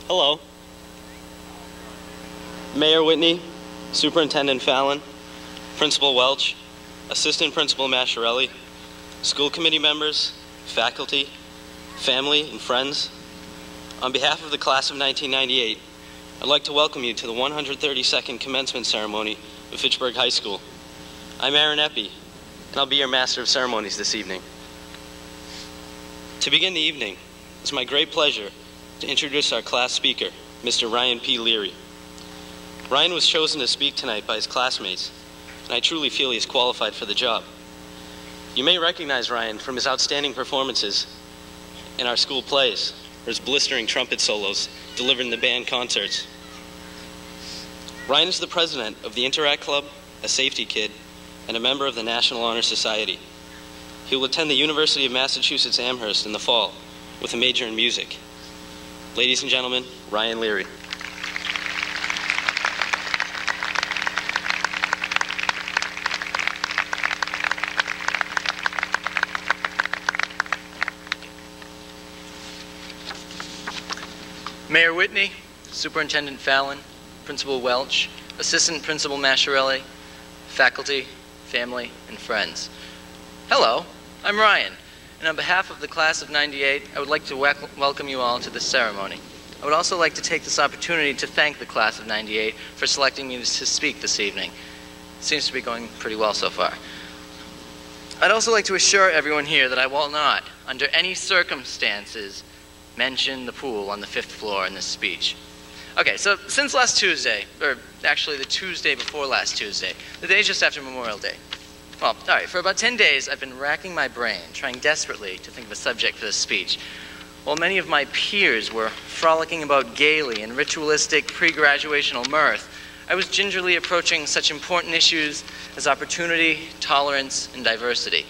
Hello. Mayor Whitney, Superintendent Fallon, Principal Welch, Assistant Principal Masciarelli, school committee members, faculty, family, and friends. On behalf of the class of 1998, I'd like to welcome you to the 132nd commencement ceremony of Fitchburg High School. I'm Aaron Eppie, and I'll be your Master of Ceremonies this evening. To begin the evening, it's my great pleasure to introduce our class speaker, Mr. Ryan P. Leary. Ryan was chosen to speak tonight by his classmates, and I truly feel he is qualified for the job. You may recognize Ryan from his outstanding performances in our school plays, or his blistering trumpet solos delivered in the band concerts. Ryan is the president of the Interact Club, a safety kid, and a member of the National Honor Society. He will attend the University of Massachusetts Amherst in the fall with a major in music. Ladies and gentlemen, Ryan Leary. Mayor Whitney, Superintendent Fallon, Principal Welch, Assistant Principal Masciarelli, faculty, family, and friends. Hello, I'm Ryan, and on behalf of the class of 98, I would like to welcome you all to this ceremony. I would also like to take this opportunity to thank the class of 98 for selecting me to speak this evening. It seems to be going pretty well so far. I'd also like to assure everyone here that I will not, under any circumstances, mention the pool on the 5th floor in this speech. Okay, so since last Tuesday, or actually the Tuesday before last Tuesday, the day just after Memorial Day, well, all right, for about 10 days I've been racking my brain, trying desperately to think of a subject for this speech, while many of my peers were frolicking about gaily in ritualistic pre-graduational mirth. I was gingerly approaching such important issues as opportunity, tolerance, and diversity.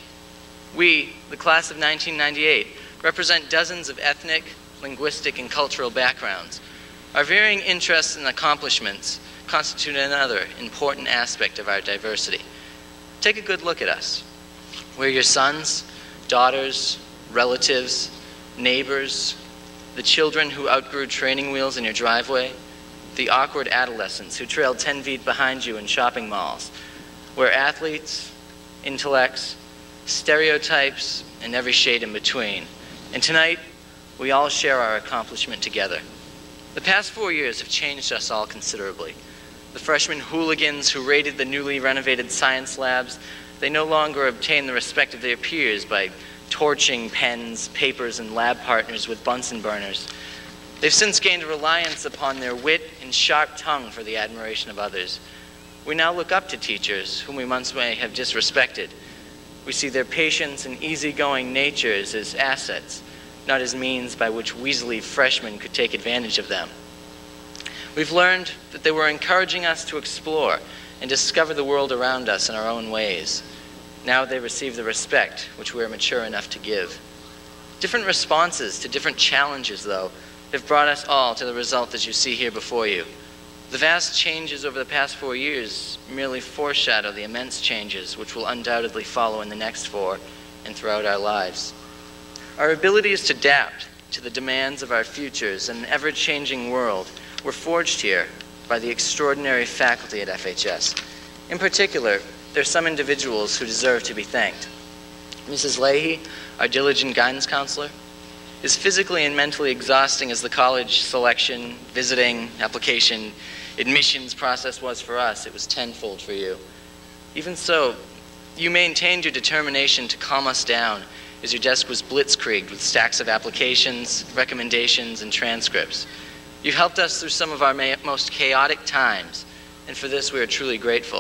We, the class of 1998, represent dozens of ethnic, linguistic, and cultural backgrounds. Our varying interests and accomplishments constitute another important aspect of our diversity. Take a good look at us. We're your sons, daughters, relatives, neighbors, the children who outgrew training wheels in your driveway, the awkward adolescents who trailed 10 feet behind you in shopping malls. We're athletes, intellects, stereotypes, and every shade in between. And tonight, we all share our accomplishment together. The past 4 years have changed us all considerably. The freshman hooligans who raided the newly renovated science labs, they no longer obtain the respect of their peers by torching pens, papers, and lab partners with Bunsen burners. They've since gained a reliance upon their wit and sharp tongue for the admiration of others. We now look up to teachers whom we once may have disrespected. We see their patience and easygoing natures as assets, not as means by which weaselly freshmen could take advantage of them. We've learned that they were encouraging us to explore and discover the world around us in our own ways. Now they receive the respect which we are mature enough to give. Different responses to different challenges, though, have brought us all to the result that you see here before you. The vast changes over the past 4 years merely foreshadow the immense changes which will undoubtedly follow in the next 4 and throughout our lives. Our abilities to adapt to the demands of our futures in an ever-changing world were forged here by the extraordinary faculty at FHS. In particular, there are some individuals who deserve to be thanked. Mrs. Leahy, our diligent guidance counselor, as physically and mentally exhausting as the college selection, visiting, application, admissions process was for us, it was tenfold for you. Even so, you maintained your determination to calm us down as your desk was blitzkrieged with stacks of applications, recommendations, and transcripts. You've helped us through some of our most chaotic times, and for this we are truly grateful.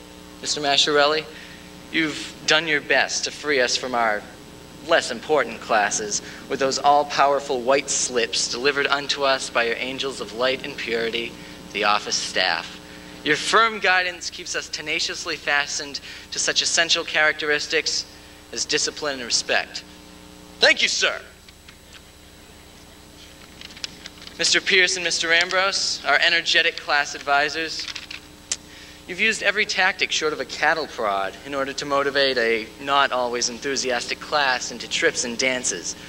Mr. Masciarelli, you've done your best to free us from our less important classes with those all-powerful white slips delivered unto us by your angels of light and purity, the office staff. Your firm guidance keeps us tenaciously fastened to such essential characteristics as discipline and respect. Thank you, sir. Mr. Pierce and Mr. Ambrose, our energetic class advisors, you've used every tactic short of a cattle prod in order to motivate a not always enthusiastic class into trips and dances.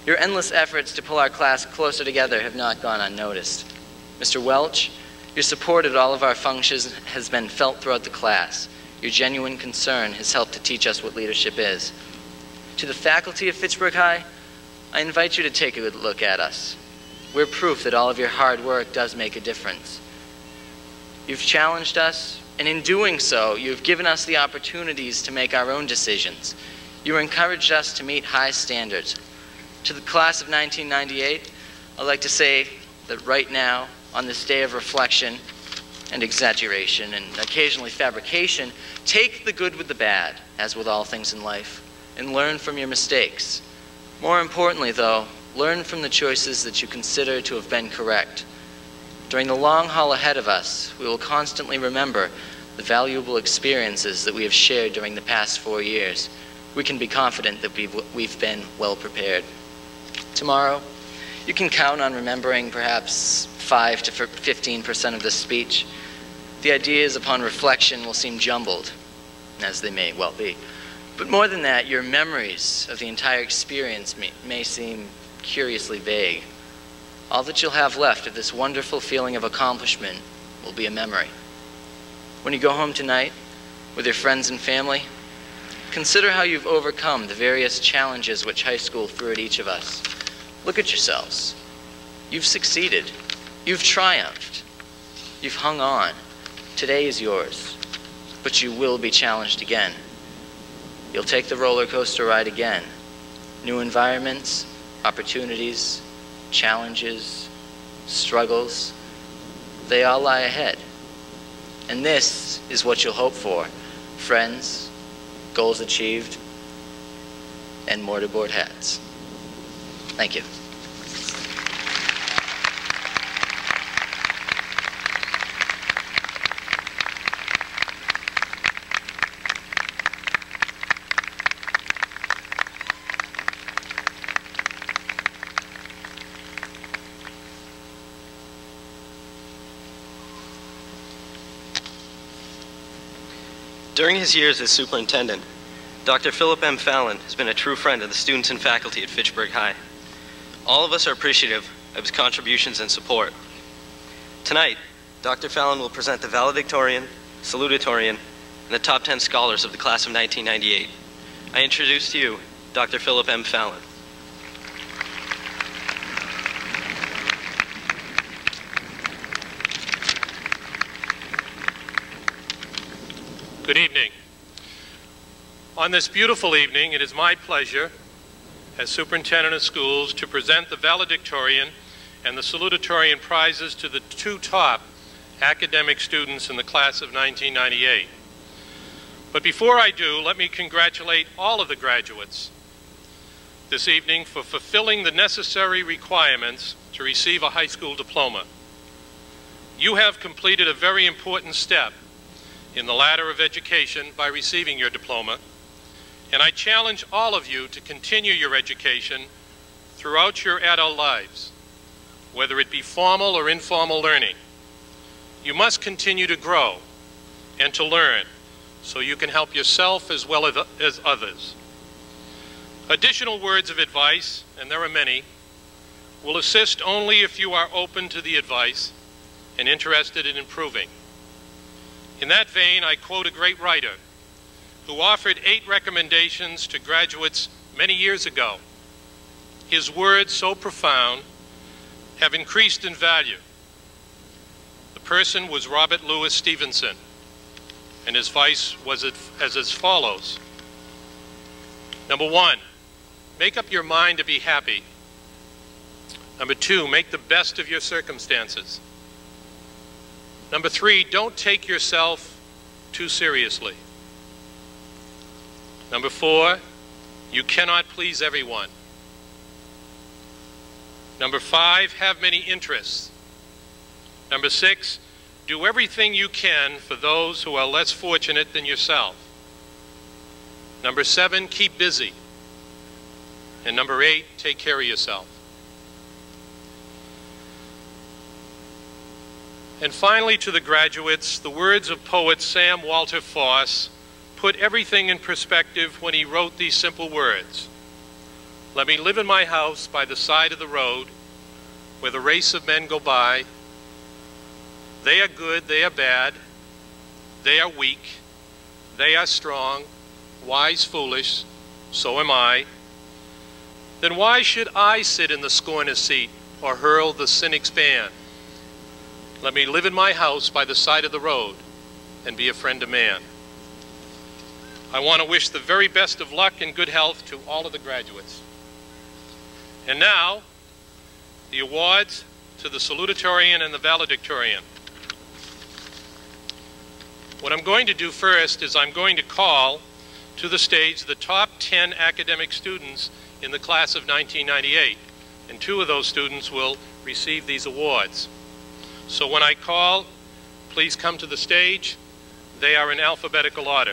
Your endless efforts to pull our class closer together have not gone unnoticed. Mr. Welch, your support at all of our functions has been felt throughout the class. Your genuine concern has helped to teach us what leadership is. To the faculty of Fitchburg High, I invite you to take a good look at us. We're proof that all of your hard work does make a difference. You've challenged us, and in doing so, you've given us the opportunities to make our own decisions. You encouraged us to meet high standards. To the class of 1998, I'd like to say that right now, on this day of reflection and exaggeration and occasionally fabrication, take the good with the bad, as with all things in life, and learn from your mistakes. More importantly, though, learn from the choices that you consider to have been correct. During the long haul ahead of us, we will constantly remember the valuable experiences that we have shared during the past 4 years. We can be confident that we've been well prepared. Tomorrow, you can count on remembering perhaps 5 to 15% of this speech. The ideas upon reflection will seem jumbled, as they may well be. But more than that, your memories of the entire experience may seem curiously vague. All that you'll have left of this wonderful feeling of accomplishment will be a memory. When you go home tonight with your friends and family, consider how you've overcome the various challenges which high school threw at each of us. Look at yourselves. You've succeeded. You've triumphed. You've hung on. Today is yours, but you will be challenged again. You'll take the roller coaster ride again. New environments, opportunities, challenges, struggles, they all lie ahead. And this is what you'll hope for: friends, goals achieved, and mortarboard hats. Thank you. During his years as superintendent, Dr. Philip M. Fallon has been a true friend of the students and faculty at Fitchburg High. All of us are appreciative of his contributions and support. Tonight, Dr. Fallon will present the valedictorian, salutatorian, and the top 10 scholars of the class of 1998. I introduce to you Dr. Philip M. Fallon. Good evening. On this beautiful evening, it is my pleasure as Superintendent of Schools to present the valedictorian and the salutatorian prizes to the 2 top academic students in the class of 1998. But before I do, let me congratulate all of the graduates this evening for fulfilling the necessary requirements to receive a high school diploma. You have completed a very important step in the ladder of education by receiving your diploma, and I challenge all of you to continue your education throughout your adult lives, whether it be formal or informal learning. You must continue to grow and to learn so you can help yourself as well as others. Additional words of advice, and there are many, will assist only if you are open to the advice and interested in improving. In that vein, I quote a great writer who offered 8 recommendations to graduates many years ago. His words, so profound, have increased in value. The person was Robert Louis Stevenson, and his advice was as follows. Number 1, make up your mind to be happy. Number 2, make the best of your circumstances. Number 3, don't take yourself too seriously. Number 4, you cannot please everyone. Number 5, have many interests. Number 6, do everything you can for those who are less fortunate than yourself. Number 7, keep busy. And number 8, take care of yourself. And finally, to the graduates, the words of poet Sam Walter Foss put everything in perspective when he wrote these simple words. Let me live in my house by the side of the road where the race of men go by. They are good, they are bad, they are weak, they are strong, wise, foolish, so am I. Then why should I sit in the scorner's seat or hurl the cynic's ban? Let me live in my house by the side of the road and be a friend of man. I want to wish the very best of luck and good health to all of the graduates. And now, the awards to the salutatorian and the valedictorian. What I'm going to do first is I'm going to call to the stage the top 10 academic students in the class of 1998, and 2 of those students will receive these awards. So when I call, please come to the stage. They are in alphabetical order.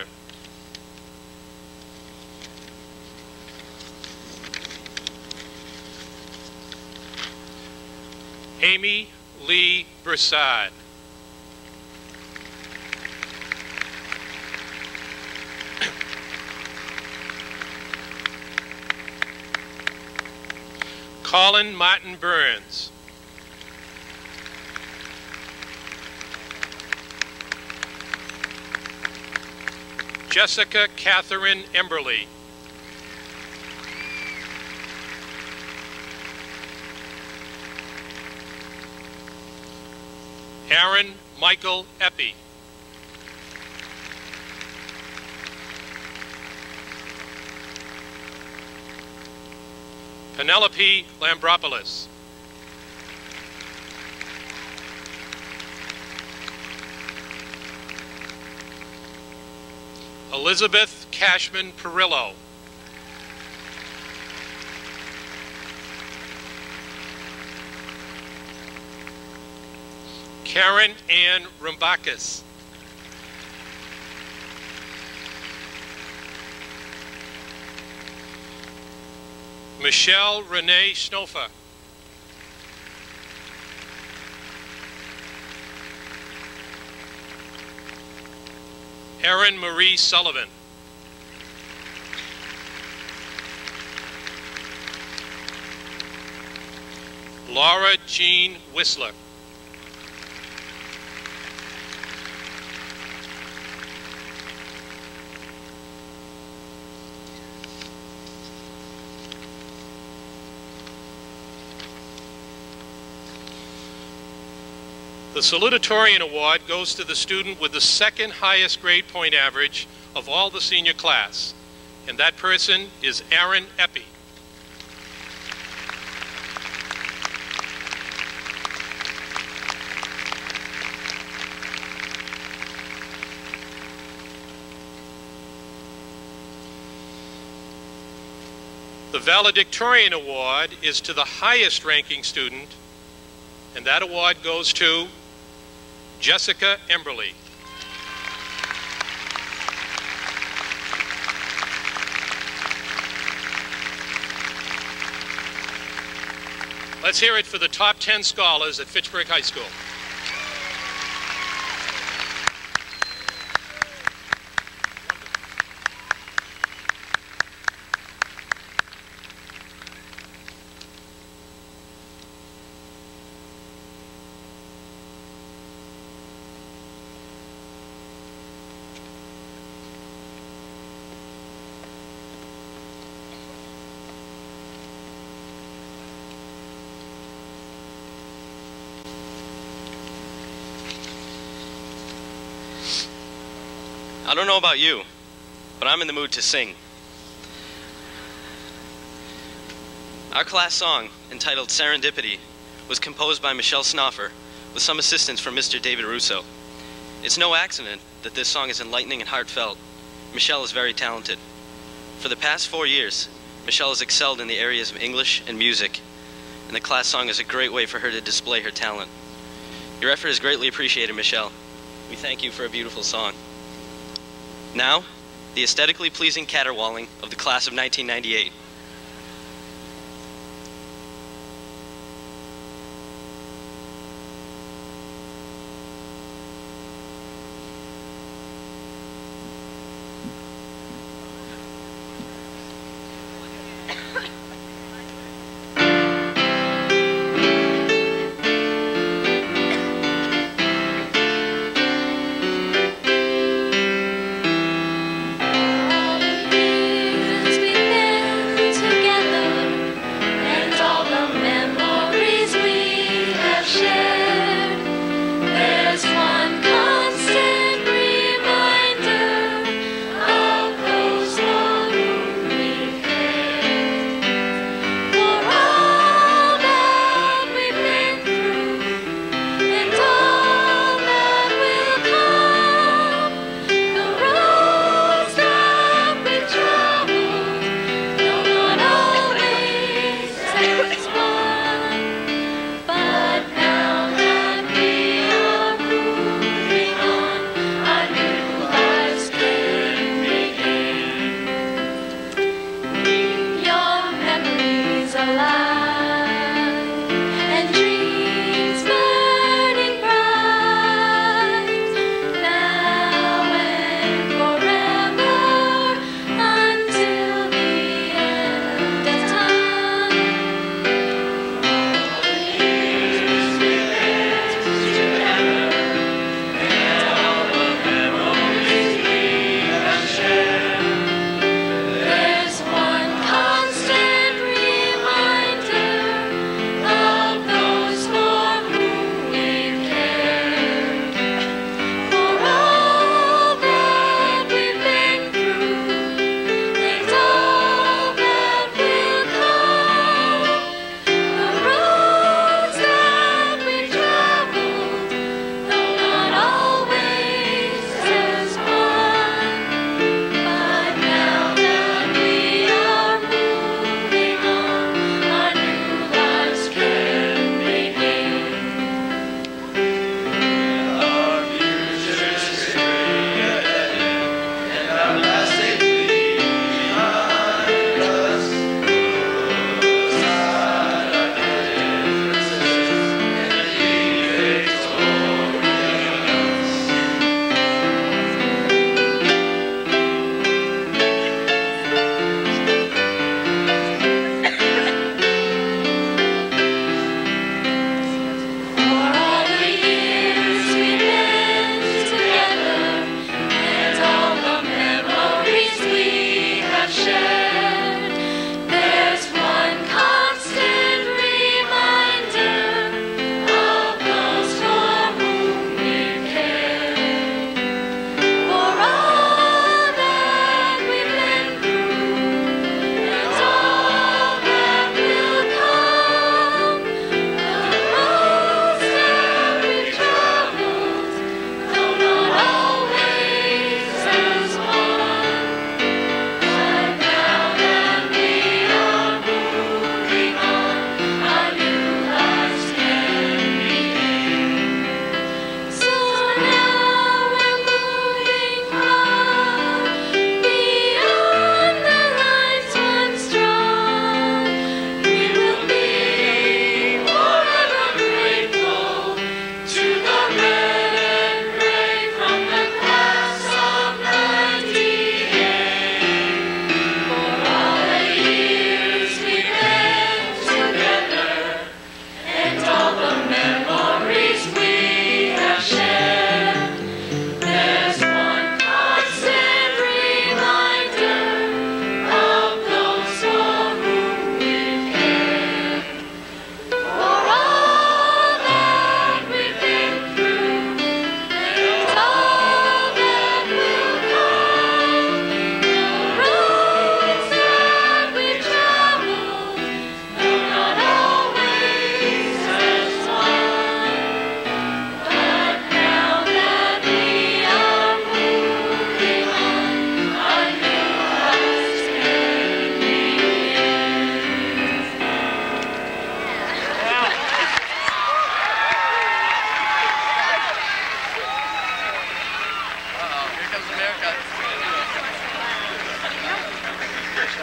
Amy Lee Broussard. Colin Martin Burns. Jessica Catherine Emberley. Aaron Michael Eppy. Penelope Lambropoulos. Elizabeth Cashman Perillo. Karen Ann Rumbakis. Michelle Renee Schnofer. Erin Marie Sullivan. Laura Jean Whistler. The Salutatorian Award goes to the student with the second highest grade point average of all the senior class, and that person is Aaron Eppy. The Valedictorian Award is to the highest ranking student, and that award goes to Jessica Emberley. Let's hear it for the top 10 scholars at Fitchburg High School. I don't know about you, but I'm in the mood to sing. Our class song, entitled Serendipity, was composed by Michelle Snoffer with some assistance from Mr. David Russo. It's no accident that this song is enlightening and heartfelt. Michelle is very talented. For the past 4 years, Michelle has excelled in the areas of English and music, and the class song is a great way for her to display her talent. Your effort is greatly appreciated, Michelle. We thank you for a beautiful song. Now, the aesthetically pleasing caterwauling of the class of 1998.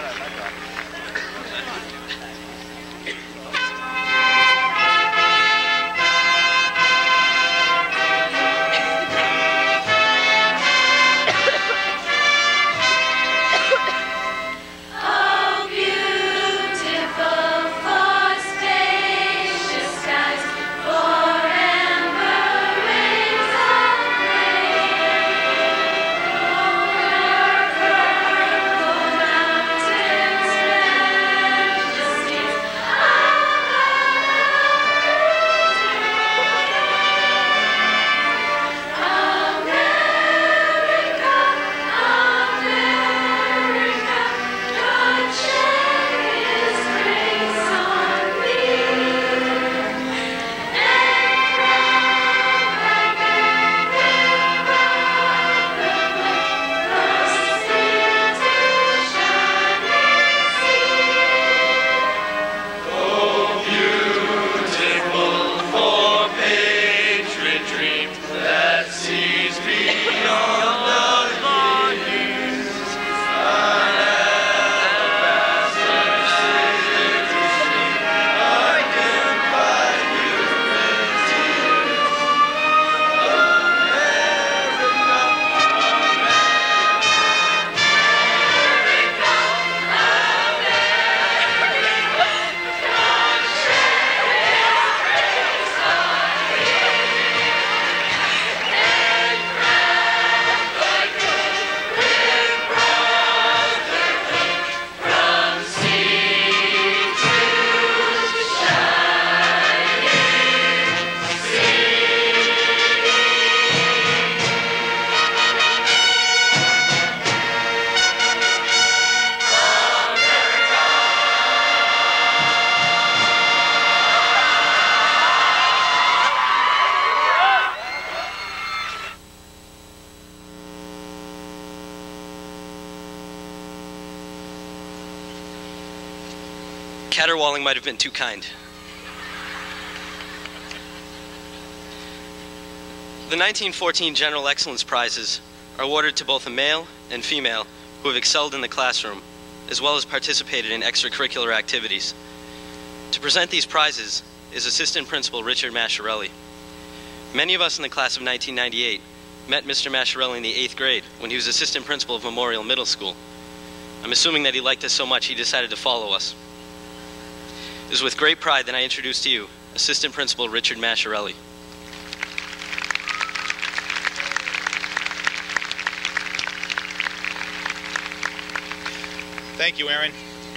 Caterwauling might have been too kind. The 1914 General Excellence Prizes are awarded to both a male and female who have excelled in the classroom, as well as participated in extracurricular activities. To present these prizes is Assistant Principal Richard Masciarelli. Many of us in the class of 1998 met Mr. Masciarelli in the 8th grade when he was Assistant Principal of Memorial Middle School. I'm assuming that he liked us so much he decided to follow us. It is with great pride that I introduce to you Assistant Principal Richard Masciarelli. Thank you, Aaron.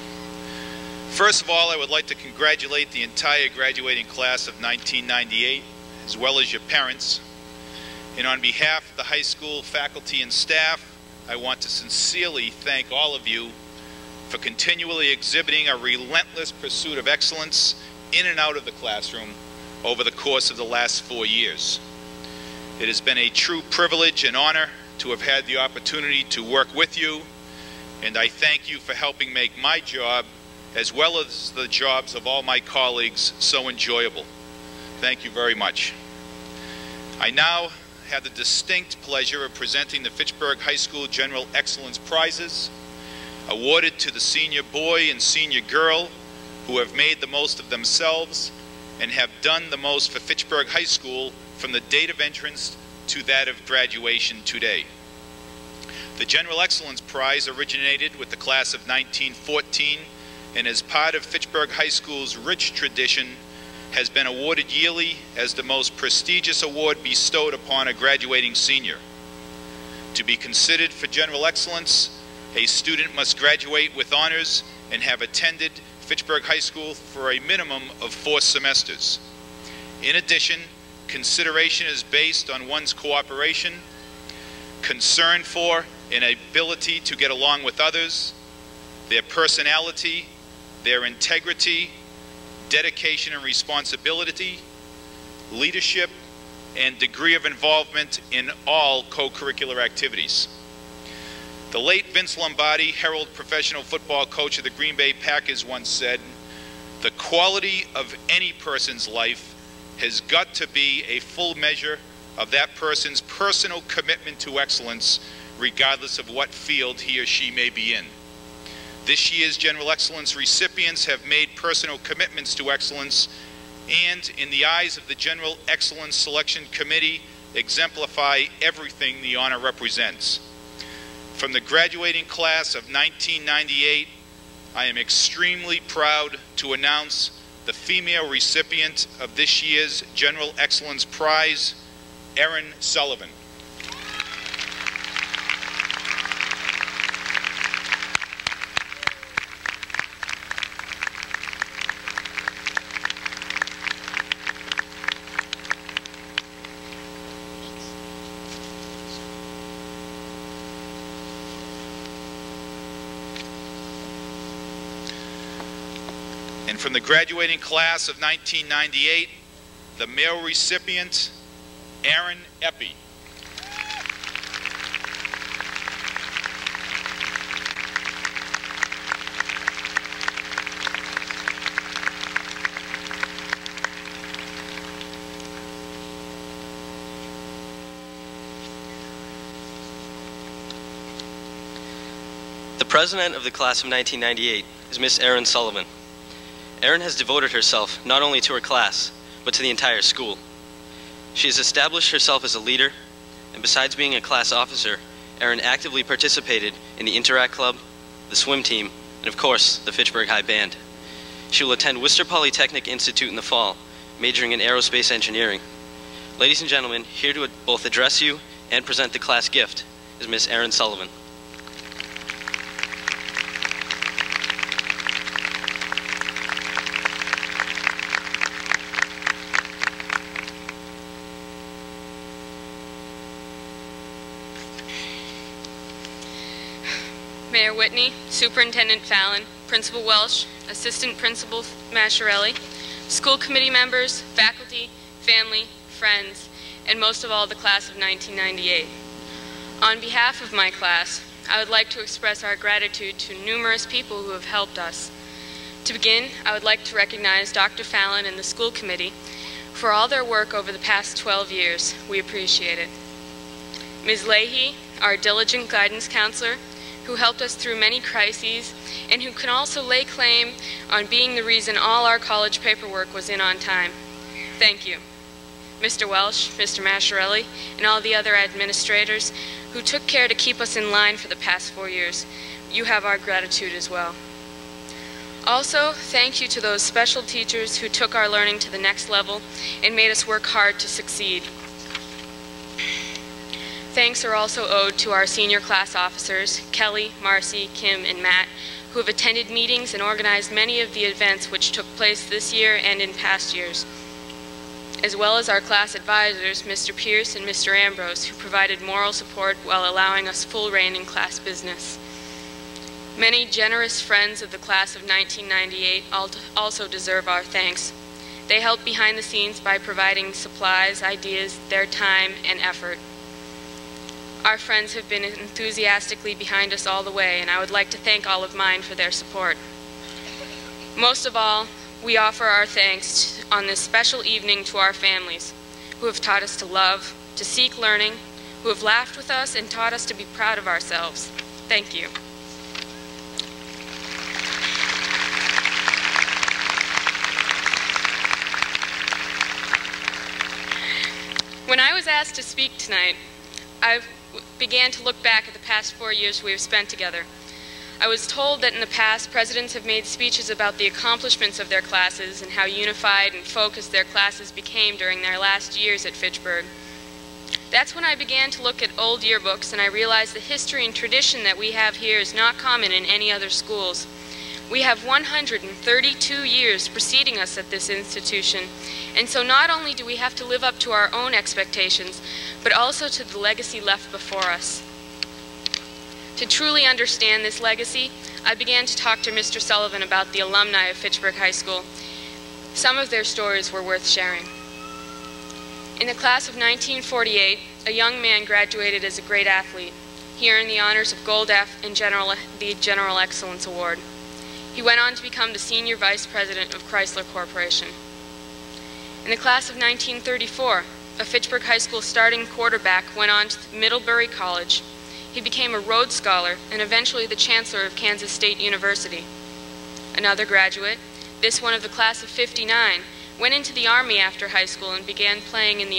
First of all, I would like to congratulate the entire graduating class of 1998, as well as your parents. And on behalf of the high school faculty and staff, I want to sincerely thank all of you for continually exhibiting a relentless pursuit of excellence in and out of the classroom over the course of the last 4 years. It has been a true privilege and honor to have had the opportunity to work with you, and I thank you for helping make my job, as well as the jobs of all my colleagues, so enjoyable. Thank you very much. I now have the distinct pleasure of presenting the Fitchburg High School General Excellence Prizes, awarded to the senior boy and senior girl who have made the most of themselves and have done the most for Fitchburg High School from the date of entrance to that of graduation today. The General Excellence Prize originated with the class of 1914 and as part of Fitchburg High School's rich tradition has been awarded yearly as the most prestigious award bestowed upon a graduating senior. To be considered for General Excellence, a student must graduate with honors and have attended Fitchburg High School for a minimum of 4 semesters. In addition, consideration is based on one's cooperation, concern for and ability to get along with others, their personality, their integrity, dedication and responsibility, leadership, and degree of involvement in all co-curricular activities. The late Vince Lombardi, Herald professional football coach of the Green Bay Packers, once said, "The quality of any person's life has got to be a full measure of that person's personal commitment to excellence, regardless of what field he or she may be in." This year's General Excellence recipients have made personal commitments to excellence and, in the eyes of the General Excellence Selection Committee, exemplify everything the honor represents. From the graduating class of 1998, I am extremely proud to announce the female recipient of this year's General Excellence Prize, Erin Sullivan. And from the graduating class of 1998, the male recipient, Aaron Eppy. The president of the class of 1998 is Miss Erin Sullivan. Erin has devoted herself not only to her class, but to the entire school. She has established herself as a leader, and besides being a class officer, Erin actively participated in the Interact Club, the swim team, and of course, the Fitchburg High Band. She will attend Worcester Polytechnic Institute in the fall, majoring in aerospace engineering. Ladies and gentlemen, here to both address you and present the class gift is Miss Erin Sullivan. Mayor Whitney, Superintendent Fallon, Principal Welch, Assistant Principal Masciarelli, school committee members, faculty, family, friends, and most of all the class of 1998. On behalf of my class, I would like to express our gratitude to numerous people who have helped us. To begin, I would like to recognize Dr. Fallon and the school committee for all their work over the past 12 years. We appreciate it. Ms. Leahy, our diligent guidance counselor, who helped us through many crises and who can also lay claim on being the reason all our college paperwork was in on time. Thank you. Mr. Welch, Mr. Masciarelli, and all the other administrators who took care to keep us in line for the past 4 years. You have our gratitude as well. Also, thank you to those special teachers who took our learning to the next level and made us work hard to succeed. Thanks are also owed to our senior class officers, Kelly, Marcy, Kim, and Matt, who have attended meetings and organized many of the events which took place this year and in past years, as well as our class advisors, Mr. Pierce and Mr. Ambrose, who provided moral support while allowing us full reign in class business. Many generous friends of the class of 1998 also deserve our thanks. They helped behind the scenes by providing supplies, ideas, their time, and effort. Our friends have been enthusiastically behind us all the way, and I would like to thank all of mine for their support. Most of all, we offer our thanks on this special evening to our families, who have taught us to love, to seek learning, who have laughed with us and taught us to be proud of ourselves. Thank you. When I was asked to speak tonight, I began to look back at the past 4 years we have spent together. I was told that in the past, presidents have made speeches about the accomplishments of their classes and how unified and focused their classes became during their last years at Fitchburg. That's when I began to look at old yearbooks, and I realized the history and tradition that we have here is not common in any other schools. We have 132 years preceding us at this institution, and so not only do we have to live up to our own expectations, but also to the legacy left before us. To truly understand this legacy, I began to talk to Mr. Sullivan about the alumni of Fitchburg High School. Some of their stories were worth sharing. In the class of 1948, a young man graduated as a great athlete. He earned the honors of Gold F and the General Excellence Award. He went on to become the Senior Vice President of Chrysler Corporation. In the class of 1934, a Fitchburg High School starting quarterback went on to Middlebury College. He became a Rhodes Scholar and eventually the Chancellor of Kansas State University. Another graduate, this one of the class of '59, went into the Army after high school and began playing in the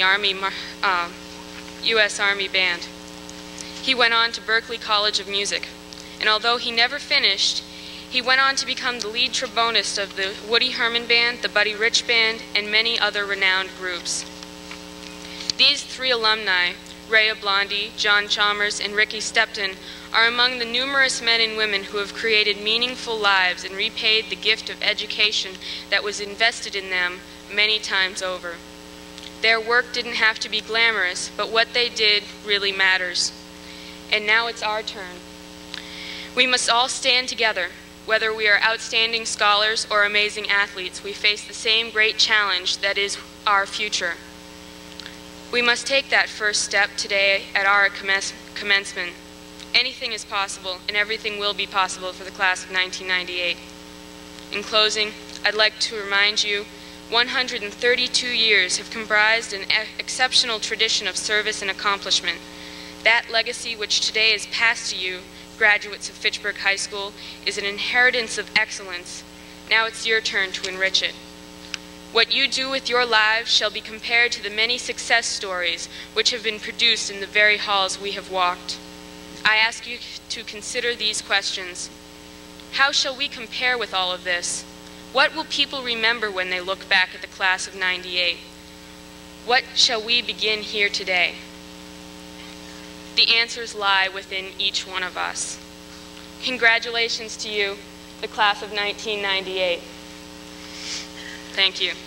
U.S. Army Band. He went on to Berklee College of Music, and although he never finished, he went on to become the lead trombonist of the Woody Herman Band, the Buddy Rich Band, and many other renowned groups. These three alumni, Rhea Blondie, John Chalmers, and Ricky Stepton, are among the numerous men and women who have created meaningful lives and repaid the gift of education that was invested in them many times over. Their work didn't have to be glamorous, but what they did really matters. And now it's our turn. We must all stand together. Whether we are outstanding scholars or amazing athletes, we face the same great challenge that is our future. We must take that first step today at our commencement. Anything is possible, and everything will be possible for the class of 1998. In closing, I'd like to remind you, 132 years have comprised an exceptional tradition of service and accomplishment. That legacy which today is passed to you, graduates of Fitchburg High School, is an inheritance of excellence. Now it's your turn to enrich it. What you do with your lives shall be compared to the many success stories which have been produced in the very halls we have walked. I ask you to consider these questions. How shall we compare with all of this? What will people remember when they look back at the class of '98? What shall we begin here today? The answers lie within each one of us. Congratulations to you, the class of 1998. Thank you.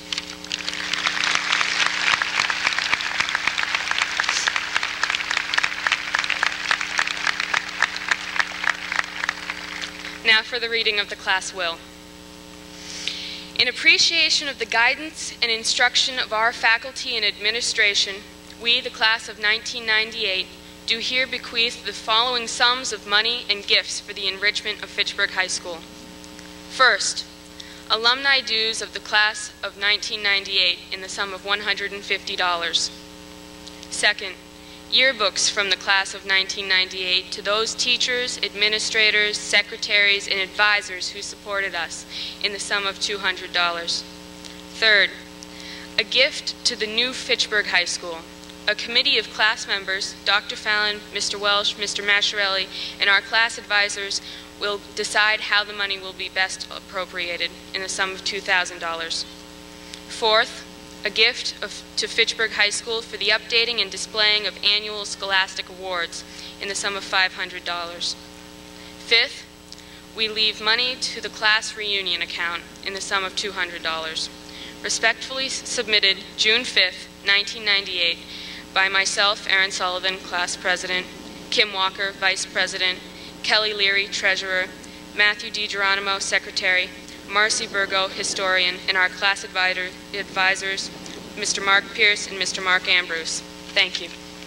Now for the reading of the class will. In appreciation of the guidance and instruction of our faculty and administration, we, the class of 1998, do here bequeath the following sums of money and gifts for the enrichment of Fitchburg High School. First, alumni dues of the class of 1998 in the sum of $150. Second, yearbooks from the class of 1998 to those teachers, administrators, secretaries, and advisors who supported us in the sum of $200. Third, a gift to the new Fitchburg High School. A committee of class members, Dr. Fallon, Mr. Welsh, Mr. Masciarelli, and our class advisors will decide how the money will be best appropriated in the sum of $2,000. Fourth, a gift to Fitchburg High School for the updating and displaying of annual scholastic awards in the sum of $500. Fifth, we leave money to the class reunion account in the sum of $200. Respectfully submitted June 5th, 1998, by myself, Aaron Sullivan, Class President, Kim Walker, Vice President, Kelly Leary, Treasurer, Matthew DiGeronimo, Secretary, Marcy Burgo, Historian, and our class advisors, Mr. Mark Pierce and Mr. Mark Ambrose. Thank you.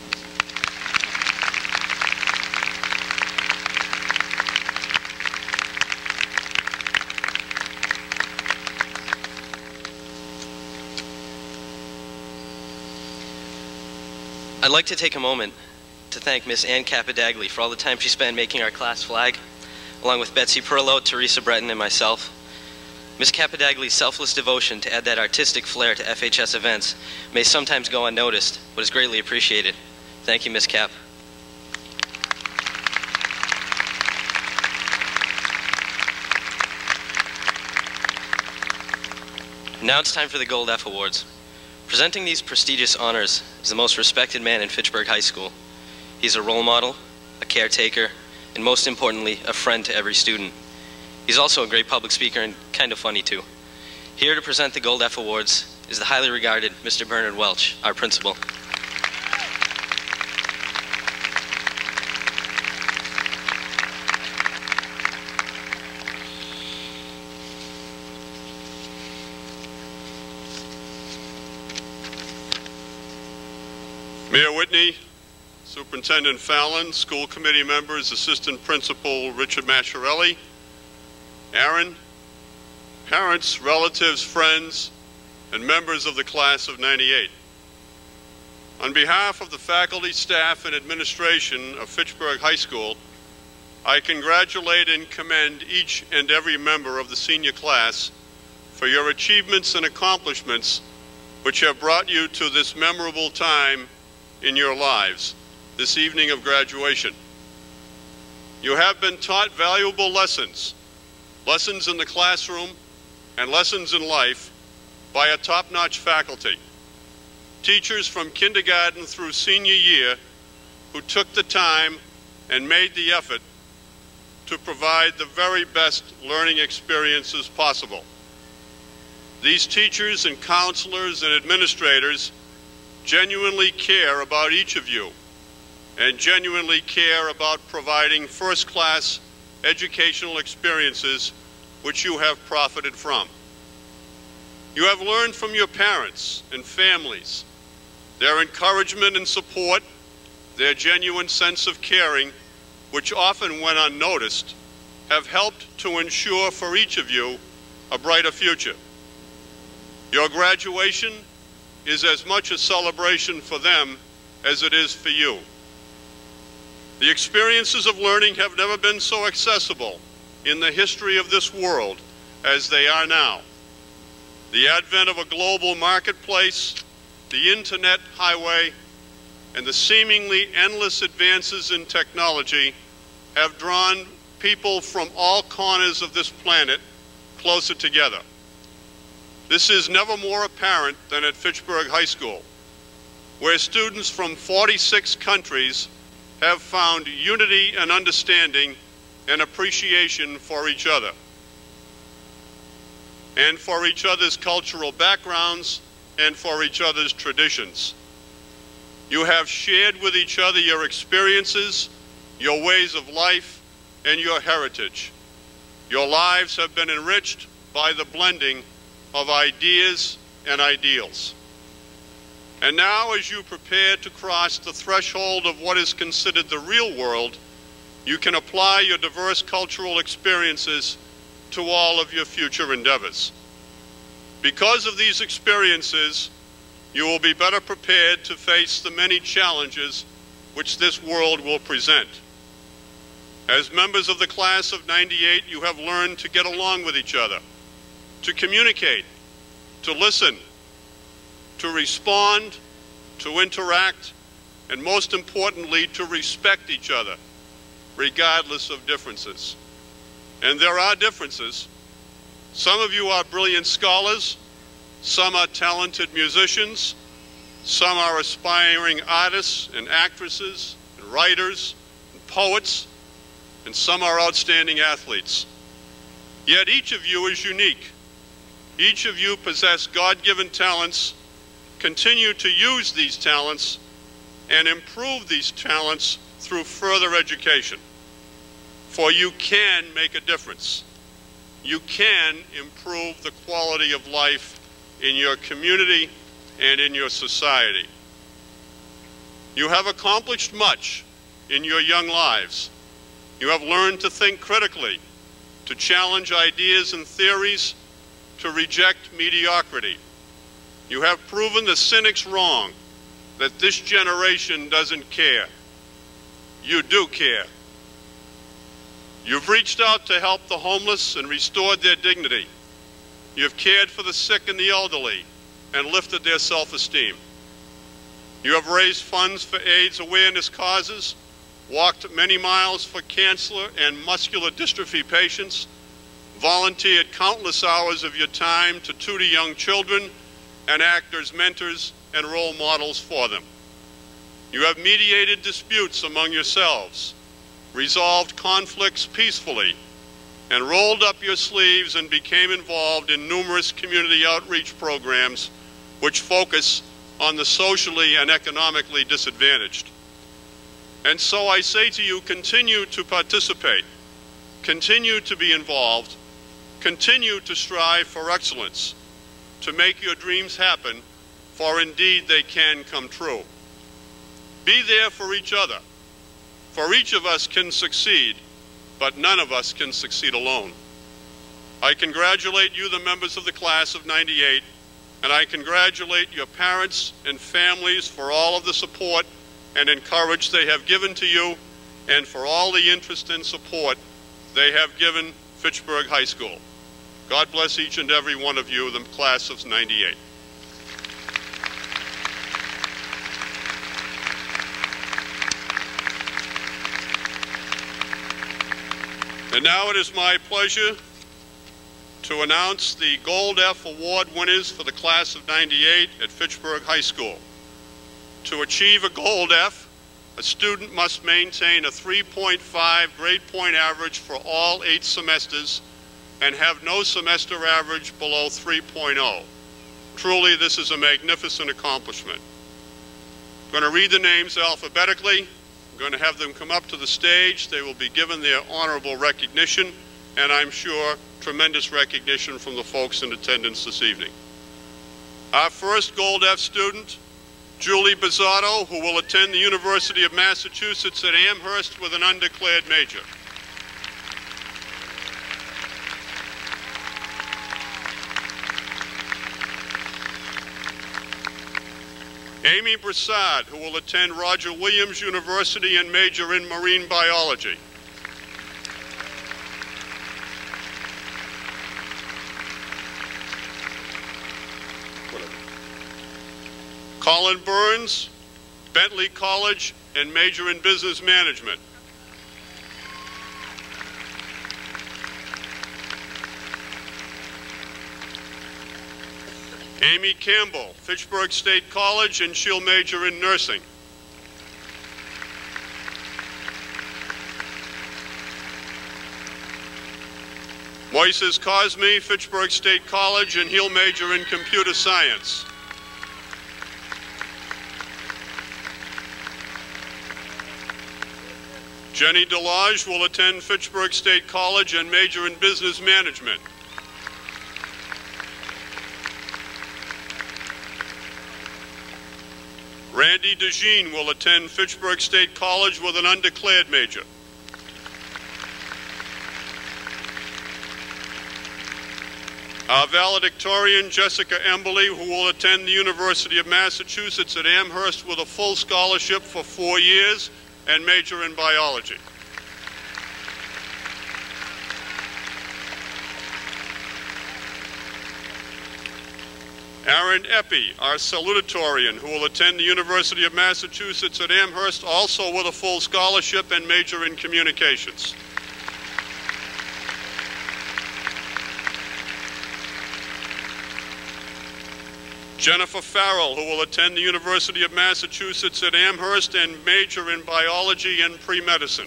I'd like to take a moment to thank Miss Ann Capadagli for all the time she spent making our class flag, along with Betsy Perlow, Teresa Breton, and myself. Miss Capadagli's selfless devotion to add that artistic flair to FHS events may sometimes go unnoticed, but is greatly appreciated. Thank you, Miss Cap. Now it's time for the Gold F Awards. Presenting these prestigious honors is the most respected man in Fitchburg High School. He's a role model, a caretaker, and most importantly, a friend to every student. He's also a great public speaker and kind of funny too. Here to present the Gold F Awards is the highly regarded Mr. Bernard Welch, our principal. Mayor Whitney, Superintendent Fallon, school committee members, Assistant Principal Richard Masciarelli, Aaron, parents, relatives, friends, and members of the class of '98. On behalf of the faculty, staff, and administration of Fitchburg High School, I congratulate and commend each and every member of the senior class for your achievements and accomplishments which have brought you to this memorable time in your lives, this evening of graduation. You have been taught valuable lessons, lessons in the classroom and lessons in life by a top-notch faculty. Teachers from kindergarten through senior year who took the time and made the effort to provide the very best learning experiences possible. These teachers and counselors and administrators genuinely care about each of you and genuinely care about providing first-class educational experiences which you have profited from. You have learned from your parents and families. Their encouragement and support, their genuine sense of caring, which often went unnoticed, have helped to ensure for each of you a brighter future. Your graduation is as much a celebration for them as it is for you. The experiences of learning have never been so accessible in the history of this world as they are now. The advent of a global marketplace, the internet highway, and the seemingly endless advances in technology have drawn people from all corners of this planet closer together. This is never more apparent than at Fitchburg High School, where students from 46 countries have found unity and understanding and appreciation for each other and for each other's cultural backgrounds and for each other's traditions. You have shared with each other your experiences, your ways of life, and your heritage. Your lives have been enriched by the blending of ideas and ideals. And now, as you prepare to cross the threshold of what is considered the real world, you can apply your diverse cultural experiences to all of your future endeavors. Because of these experiences, you will be better prepared to face the many challenges which this world will present. As members of the class of '98, you have learned to get along with each other, to communicate, to listen, to respond, to interact, and most importantly, to respect each other, regardless of differences. And there are differences. Some of you are brilliant scholars, some are talented musicians, some are aspiring artists and actresses and writers and poets, and some are outstanding athletes. Yet each of you is unique. Each of you possess God-given talents. Continue to use these talents and improve these talents through further education. For you can make a difference. You can improve the quality of life in your community and in your society. You have accomplished much in your young lives. You have learned to think critically, to challenge ideas and theories, to reject mediocrity. You have proven the cynics wrong, that this generation doesn't care. You do care. You've reached out to help the homeless and restored their dignity. You've cared for the sick and the elderly and lifted their self-esteem. You have raised funds for AIDS awareness causes, walked many miles for cancer and muscular dystrophy patients, volunteered countless hours of your time to tutor young children and act as mentors and role models for them. You have mediated disputes among yourselves, resolved conflicts peacefully, and rolled up your sleeves and became involved in numerous community outreach programs which focus on the socially and economically disadvantaged. And so I say to you, continue to participate, continue to be involved, continue to strive for excellence, to make your dreams happen, for indeed they can come true. Be there for each other. For each of us can succeed, but none of us can succeed alone. I congratulate you, the members of the class of '98, and I congratulate your parents and families for all of the support and encouragement they have given to you and for all the interest and support they have given Fitchburg High School. God bless each and every one of you, the class of '98. And now it is my pleasure to announce the Gold F Award winners for the class of '98 at Fitchburg High School. To achieve a Gold F, a student must maintain a 3.5 grade point average for all 8 semesters and have no semester average below 3.0. Truly, this is a magnificent accomplishment. I'm going to read the names alphabetically. I'm going to have them come up to the stage. They will be given their honorable recognition, and I'm sure tremendous recognition from the folks in attendance this evening. Our first Gold F student, Julie Bizzotto, who will attend the University of Massachusetts at Amherst with an undeclared major. Amy Broussard, who will attend Roger Williams University and major in marine biology. Colin Burns, Bentley College, and major in business management. Amy Campbell, Fitchburg State College, and she'll major in nursing. Moises Cosme, Fitchburg State College, and he'll major in computer science. Jenny Delage will attend Fitchburg State College and major in business management. Randy DeJean will attend Fitchburg State College with an undeclared major. Our valedictorian, Jessica Emberley, who will attend the University of Massachusetts at Amherst with a full scholarship for 4 years and major in biology. Aaron Eppie, our salutatorian, who will attend the University of Massachusetts at Amherst, also with a full scholarship and major in communications. Jennifer Farrell, who will attend the University of Massachusetts at Amherst and major in biology and pre-medicine.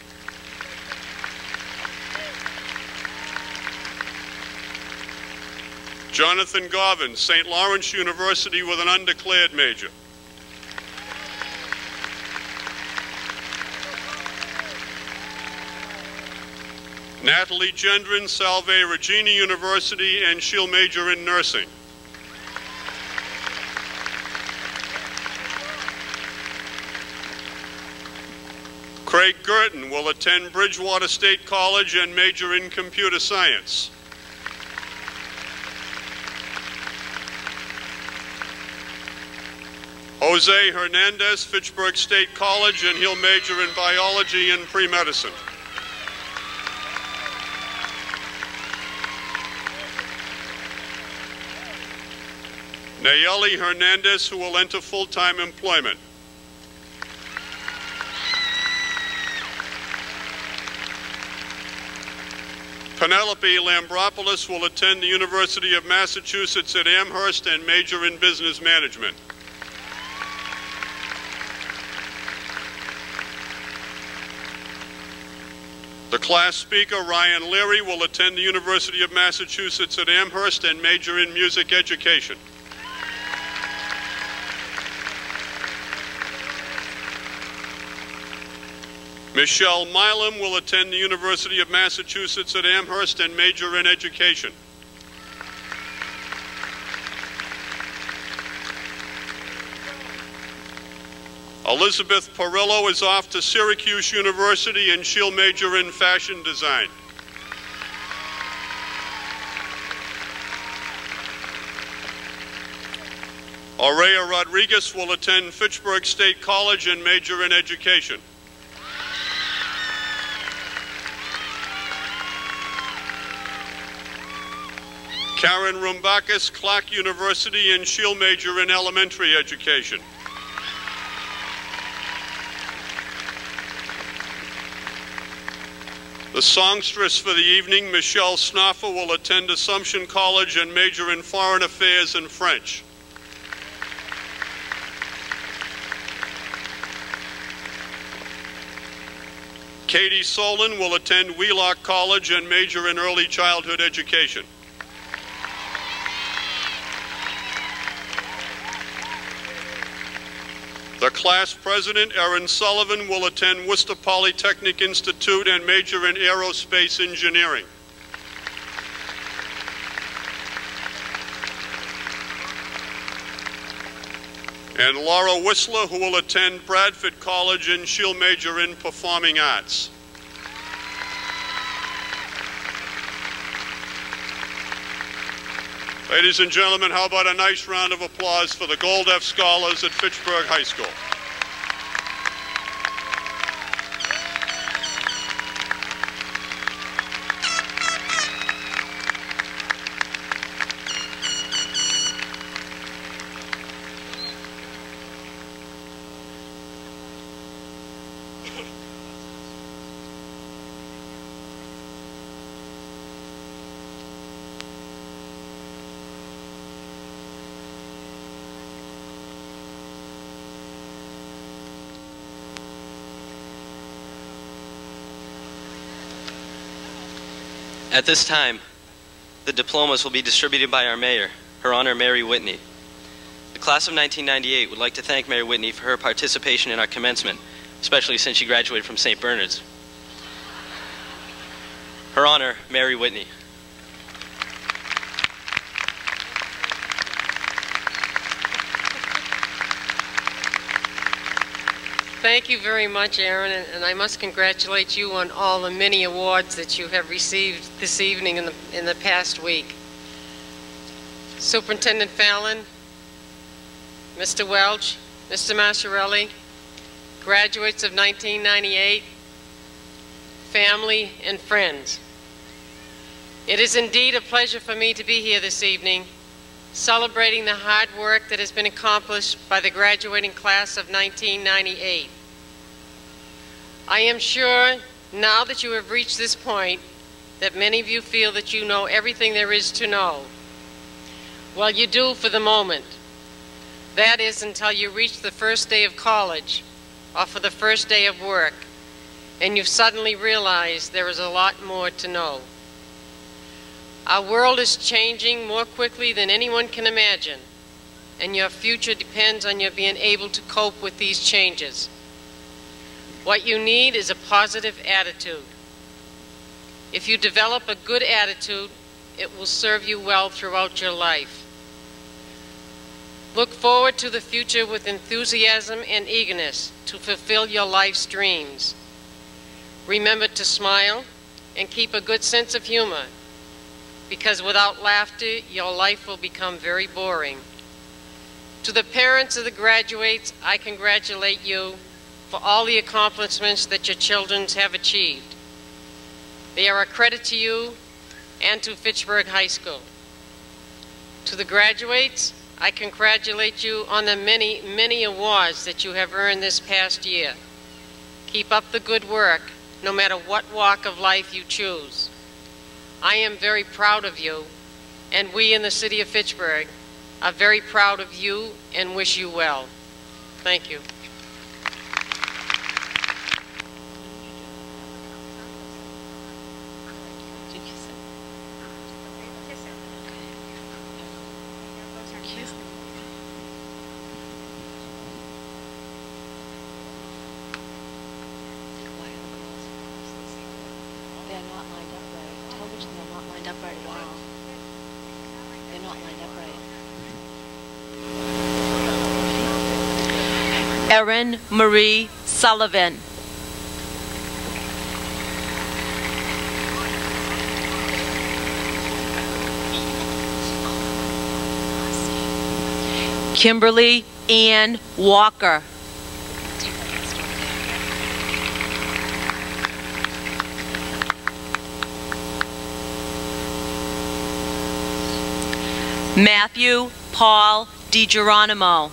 Jonathan Garvin, St. Lawrence University with an undeclared major. Natalie Gendron, Salve Regina University, and she'll major in nursing. Craig Girton will attend Bridgewater State College and major in computer science. Jose Hernandez, Fitchburg State College, and he'll major in biology and pre-medicine. Nayeli Hernandez, who will enter full-time employment. Penelope Lambropoulos will attend the University of Massachusetts at Amherst and major in business management. The class speaker, Ryan Leary, will attend the University of Massachusetts at Amherst and major in music education. Michelle Milam will attend the University of Massachusetts at Amherst and major in education. Elizabeth Perillo is off to Syracuse University and she'll major in fashion design. Aurea Rodriguez will attend Fitchburg State College and major in education. Karen Rumbakis, Clark University, and she'll major in elementary education. The songstress for the evening, Michelle Snoffer, will attend Assumption College and major in Foreign Affairs and French. Katie Solon will attend Wheelock College and major in Early Childhood Education. The class president, Erin Sullivan, will attend Worcester Polytechnic Institute and major in aerospace engineering. And Laura Whistler, who will attend Bradford College, and she'll major in performing arts. Ladies and gentlemen, how about a nice round of applause for the Gold F Scholars at Fitchburg High School. At this time, the diplomas will be distributed by our mayor, Her Honor Mary Whitney. The class of 1998 would like to thank Mayor Whitney for her participation in our commencement, especially since she graduated from St. Bernard's. Her Honor Mary Whitney. Thank you very much, Aaron, and I must congratulate you on all the many awards that you have received this evening in the past week. Superintendent Fallon, Mr. Welch, Mr. Masciarelli, graduates of 1998, family and friends. It is indeed a pleasure for me to be here this evening, celebrating the hard work that has been accomplished by the graduating class of 1998. I am sure, now that you have reached this point, that many of you feel that you know everything there is to know. Well, you do for the moment. That is until you reach the first day of college or for the first day of work, and you suddenly realize there is a lot more to know. Our world is changing more quickly than anyone can imagine, and your future depends on your being able to cope with these changes. What you need is a positive attitude. If you develop a good attitude, it will serve you well throughout your life. Look forward to the future with enthusiasm and eagerness to fulfill your life's dreams. Remember to smile and keep a good sense of humor, because without laughter, your life will become very boring. To the parents of the graduates, I congratulate you for all the accomplishments that your children have achieved. They are a credit to you and to Fitchburg High School. To the graduates, I congratulate you on the many, many awards that you have earned this past year. Keep up the good work, no matter what walk of life you choose. I am very proud of you, and we in the city of Fitchburg are very proud of you and wish you well. Thank you. Erin Marie Sullivan. Kimberly Ann Walker. Matthew Paul DiGeronimo.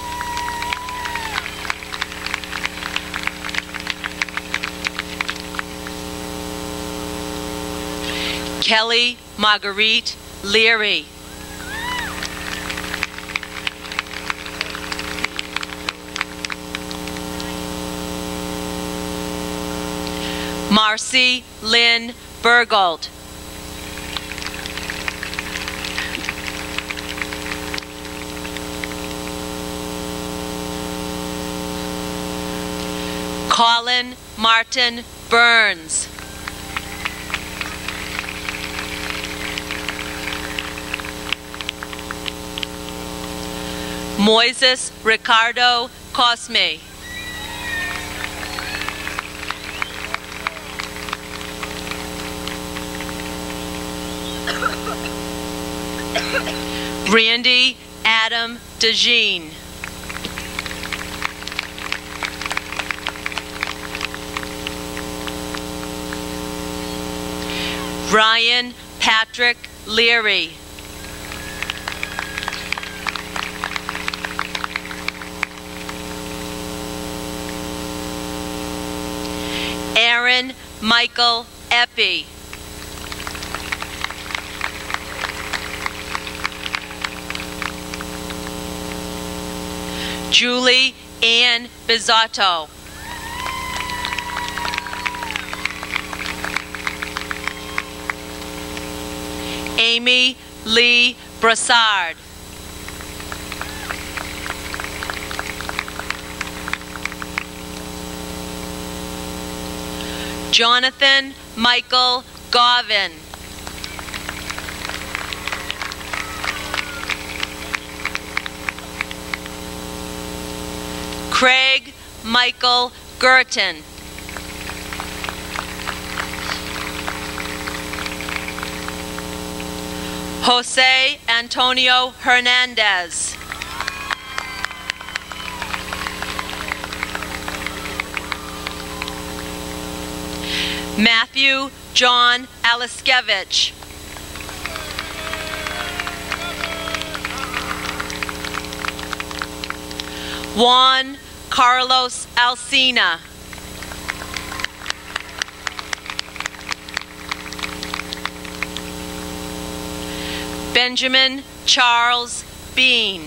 Kelly Marguerite Leary. Marcy Lynn Bergold. Colin Martin Burns. Moises Ricardo Cosme. Randy Adam DeJean. Ryan Patrick Leary. Aaron Michael Eppie. Julie Ann Bizzotto. Amy Lee Brassard. Jonathan Michael Govin. Craig Michael Gurton. Jose Antonio Hernandez. Matthew John Aliskevich. Juan Carlos Alsina. Benjamin Charles Bean.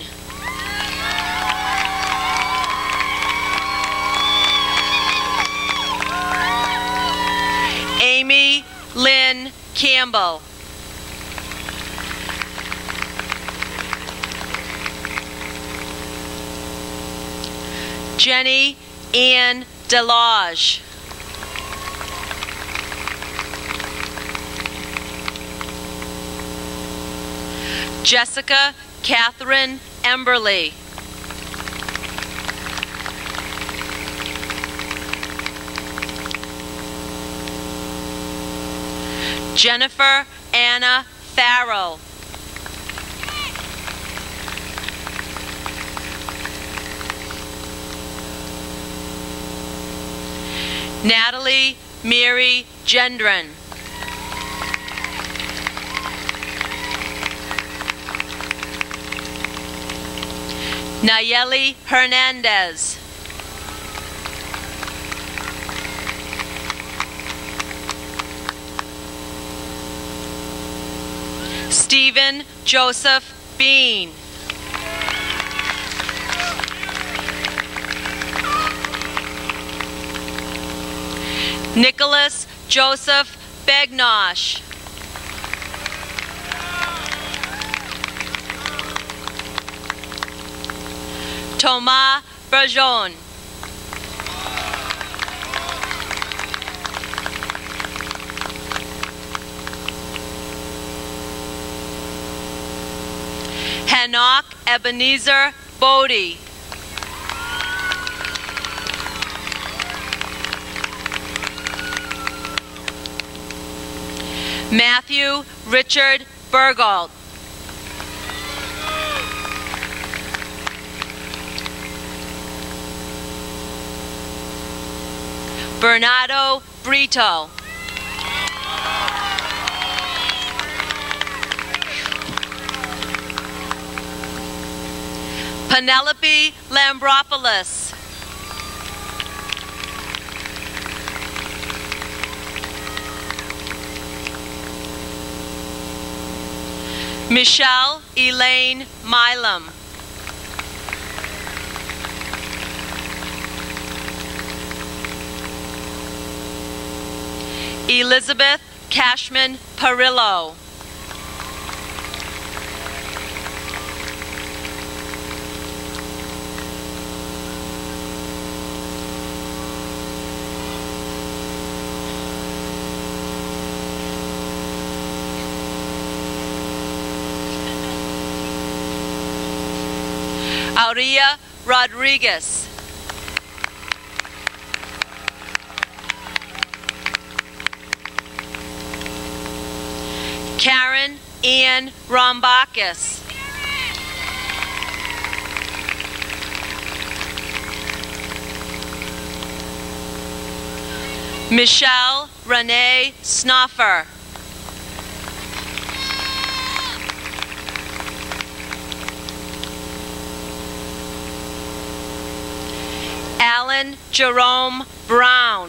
Amy Lynn Campbell. Jenny Ann Delage. Jessica Catherine Emberley. Jennifer Anna Farrell. Natalie Mary Gendron. Nayeli Hernandez. Stephen Joseph Bean. Nicholas Joseph Begnosh. Thomas Bergeon. Hanok Ebenezer Bodie. Matthew Richard Bergold. Bernardo Brito. Penelope Lambropoulos. Michelle Elaine Milam. Elizabeth Cashman Perillo. Aurea Rodriguez. Karen Ann Rombakis. Michelle Renee Snoffer. Alan Jerome Brown.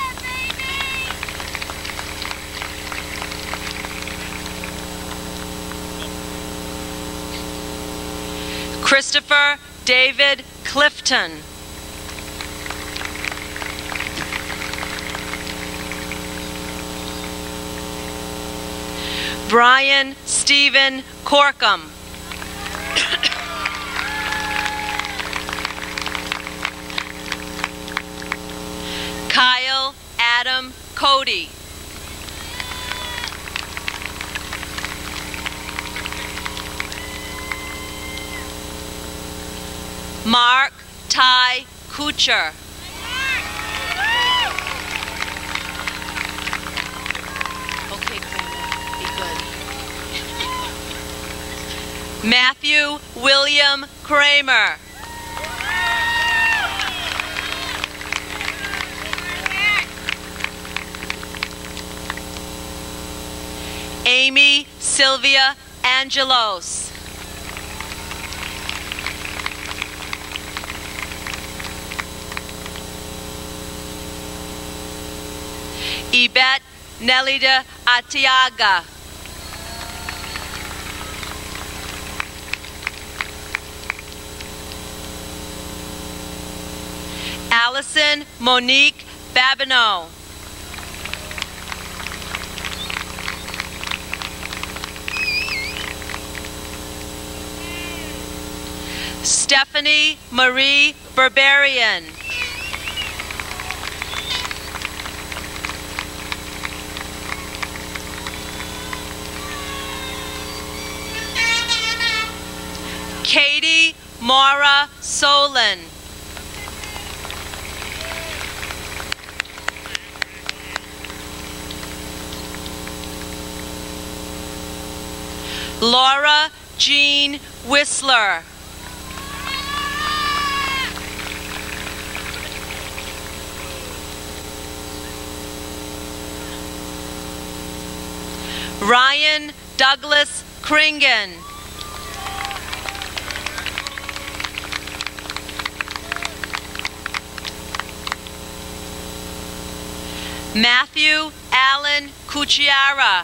Christopher David Clifton. Brian Stephen Corkum. Kyle Adam Cody. Mark Ty Kuchar. Okay, Kramer, be good. Matthew William Kramer. Amy Sylvia Angelos. Yvette Nelida Atiaga. Allison Monique Babineau. Stephanie Marie Berberian. Katie Mara Solon. Laura Jean Whistler. Ryan Douglas Kringen. Matthew Allen Cucciara.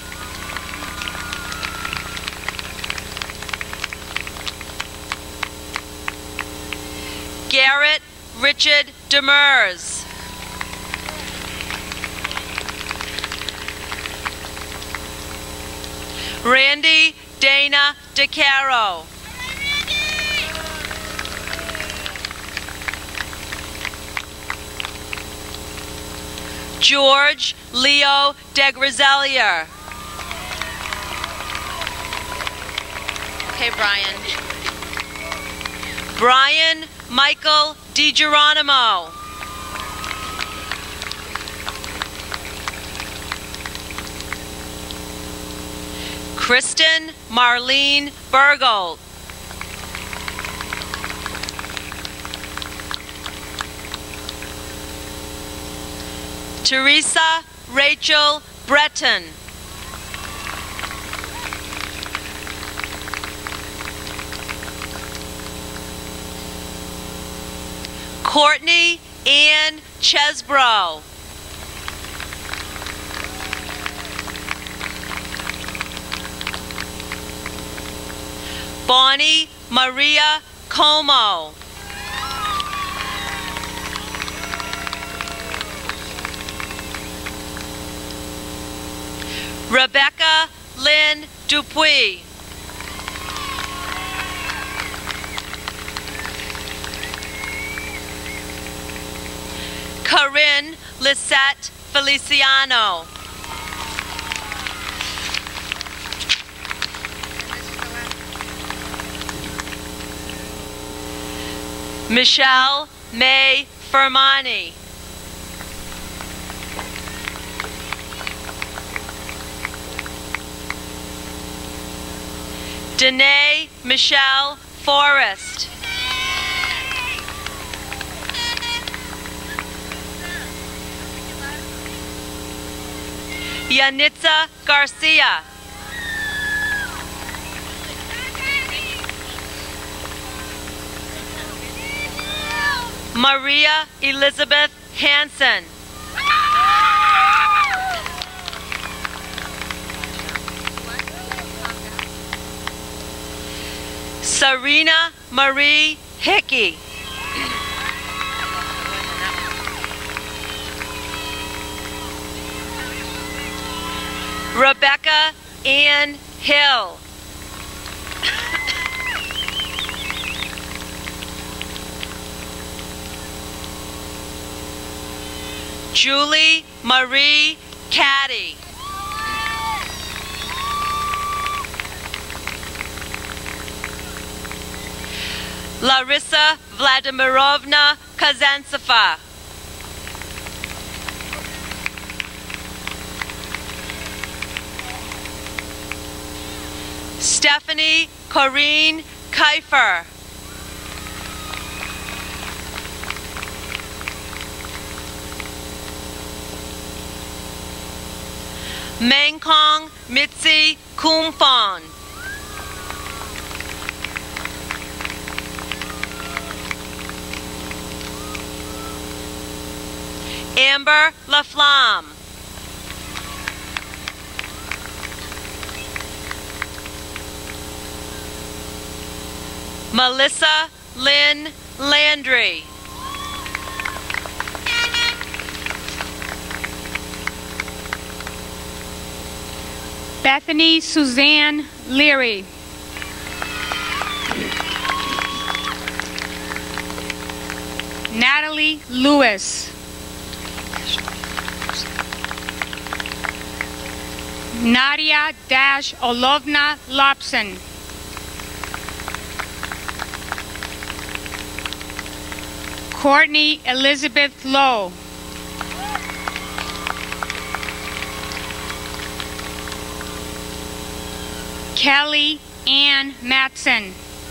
Garrett Richard Demers. Randy Dana DeCaro. George Leo DeGriselier. Okay, Brian. Brian Michael DiGeronimo. Kristen Marlene Bergold. Teresa Rachel Breton. Courtney Ann Chesbrough. Bonnie Maria Como. Rebecca Lynn Dupuy. Corinne Lisette Feliciano. Michelle May Fermani. Danae Michelle Forrest. Yanitza Garcia. Maria Elizabeth Hansen. Serena Marie Hickey. Rebecca Ann Hill. Julie Marie Caddy. Larissa Vladimirovna Kazantseva. Stephanie Corrine Kiefer. Mengkong Mitzi Kumfon. Amber LaFlamme. Melissa Lynn Landry. Bethany Suzanne Leary. Natalie Lewis. Nadia Olovna Lobson. Courtney Elizabeth Lowe. Kelly Ann Matson.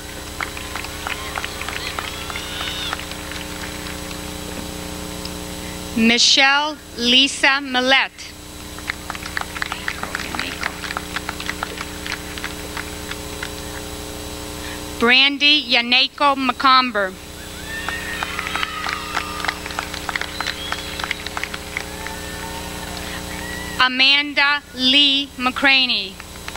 Michelle Lisa Millette. Brandy Yaneko McComber. Amanda Lee McCraney.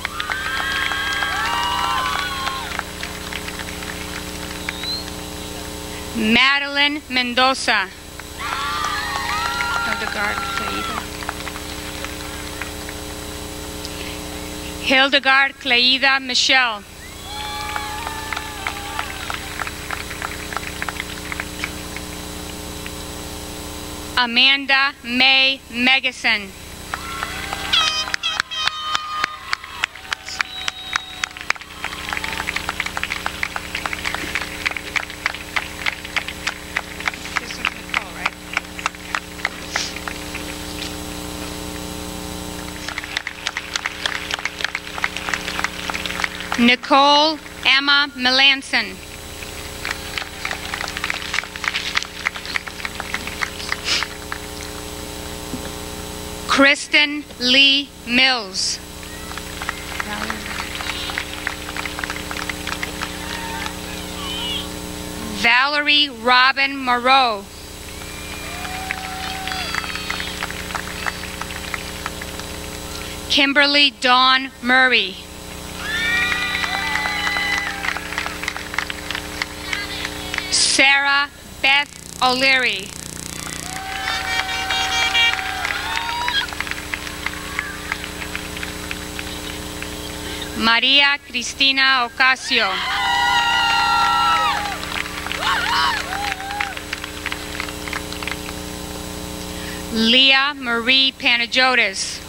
Madeline Mendoza. Hildegard Cleida Michelle. Amanda May Megason. Nicole Emma Melanson. Kristen Lee Mills. Valerie Robin Moreau. Kimberly Dawn Murray. Sarah Beth O'Leary. Maria Cristina Ocasio. Leah Marie Panagiotis.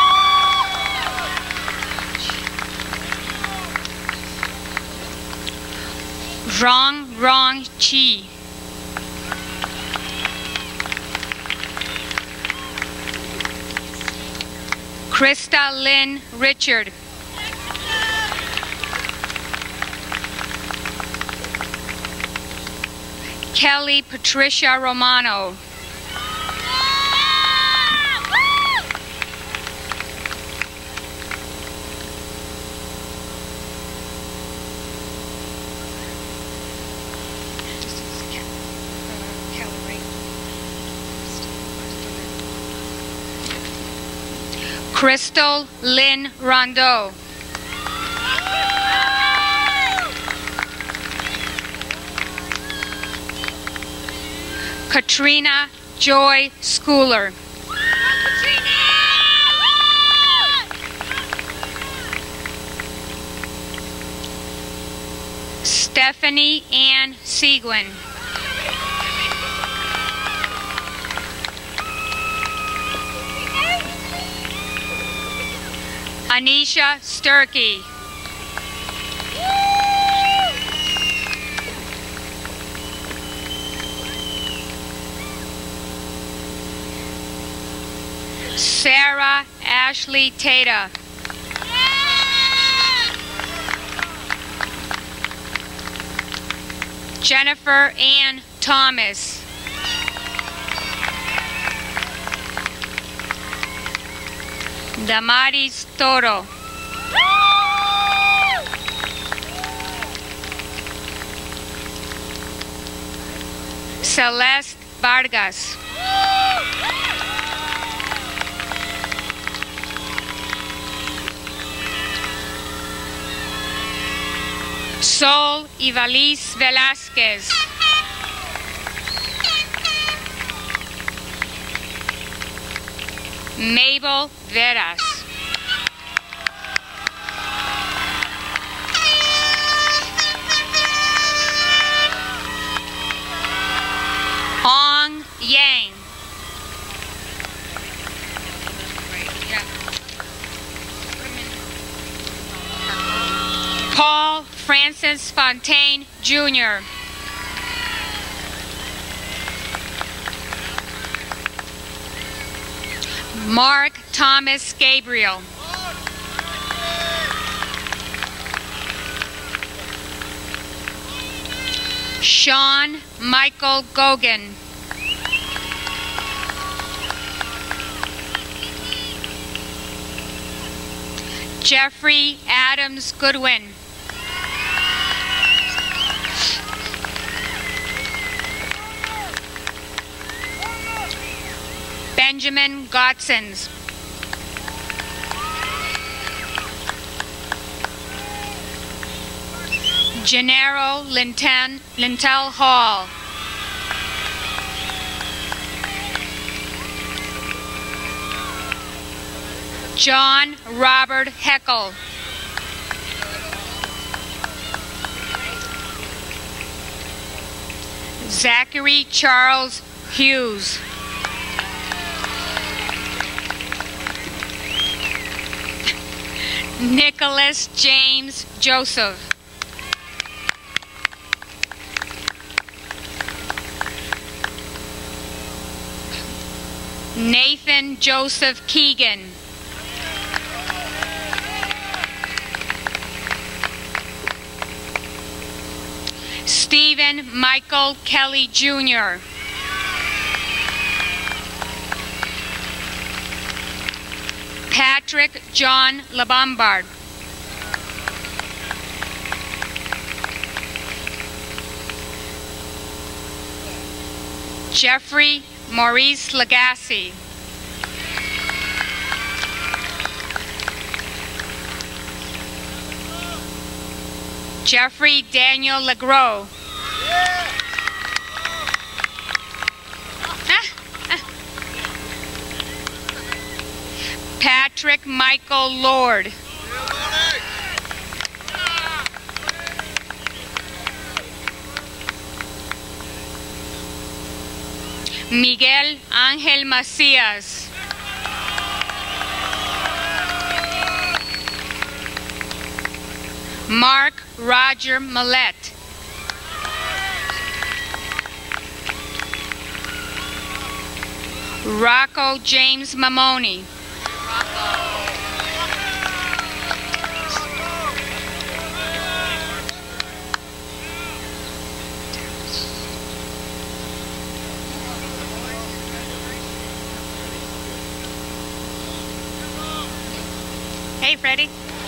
Rong Chi. Krista Lynn Richard. Kelly Patricia Romano. Crystal Lynn Rondeau. Katrina Joy Schooler. Stephanie Ann Seguin. Anisha Sturkey. Sarah Ashley Tata. Jennifer Ann Thomas. Damaris Toro. Celeste Vargas. Sol Ivalice Velázquez. Mabel Veras. Ong Yang. Paul Francis Fontaine, Jr. Mark Thomas Gabriel. Sean Michael Gogan. Jeffrey Adams Goodwin. Benjamin Gotsons. Gennaro Lintel Hall. John Robert Heckel. Zachary Charles Hughes. Nicholas James Joseph. Nathan Joseph Keegan. Stephen Michael Kelly, Jr. Patrick John LeBombard. Jeffrey Maurice Lagasse. Jeffrey Daniel Legros. Patrick Michael Lord. Miguel Ángel Macías. Mark Roger Millette. Rocco James Mamoni. Hey, Freddie.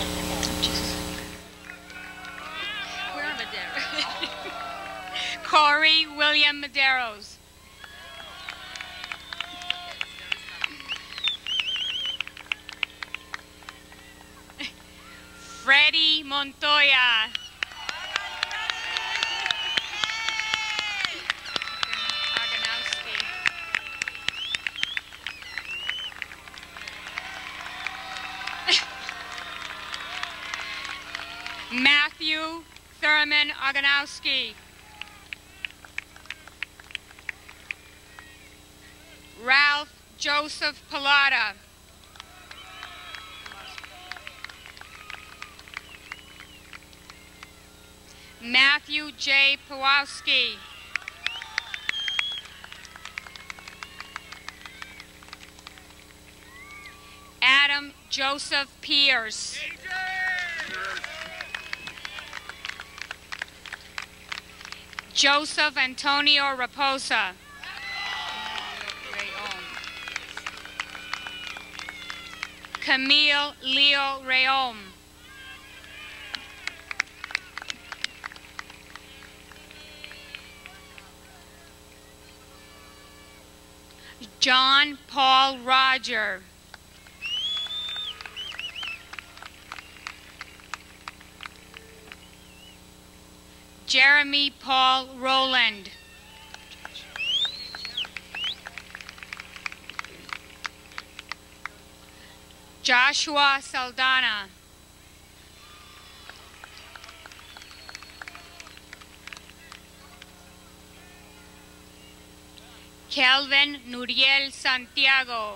Where are Madero? Corey William Medeiros. Freddie Montoya. Matthew Thurman Oganowski. Ralph Joseph Pilata. Matthew J. Pawlowski. Adam Joseph Pierce. Joseph Antonio Raposa. Camille Leo Rayom. John Paul Roger. Jeremy Paul Rowland. Joshua Saldana. Kelvin Nuriel Santiago.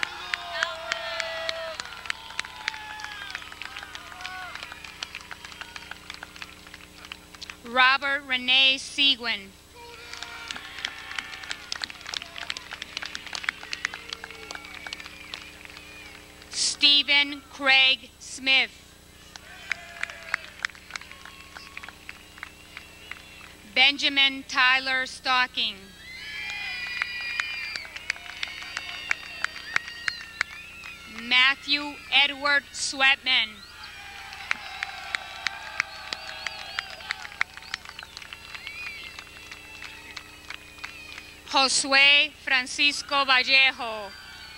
Robert Renee Seguin. Stephen Craig Smith. Benjamin Tyler Stocking. Matthew Edward Sweatman. Josue Francisco Vallejo.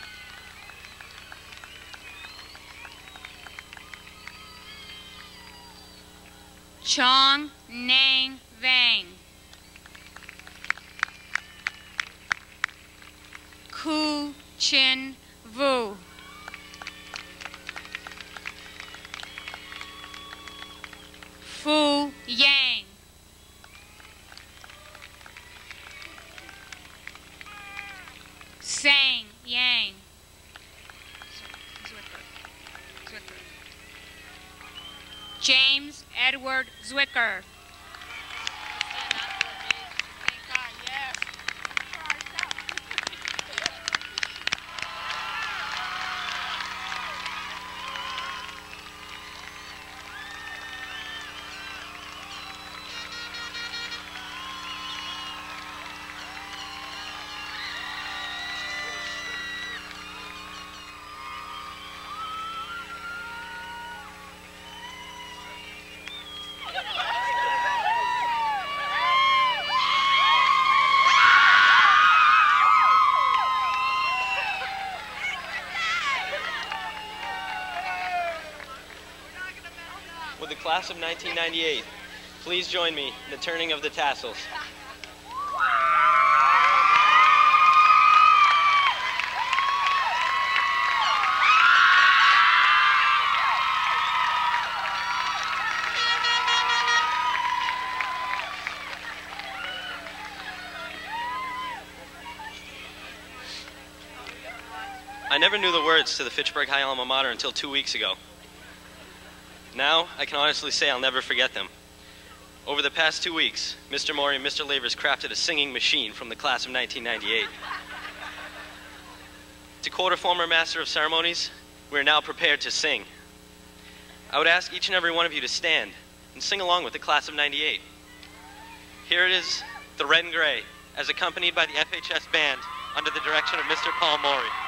Chong Nang Vang. Ku Chin Vu. Fu Yang. Sang Yang. James Edward Zwicker. Would the class of 1998 please join me in the turning of the tassels? I never knew the words to the Fitchburg High Alma Mater until 2 weeks ago. Now, I can honestly say I'll never forget them. Over the past 2 weeks, Mr. Maury and Mr. Lavers crafted a singing machine from the class of 1998. To quote a former Master of Ceremonies, we are now prepared to sing. I would ask each and every one of you to stand and sing along with the class of 98. Here it is, the Red and Gray, as accompanied by the FHS Band under the direction of Mr. Paul Maury.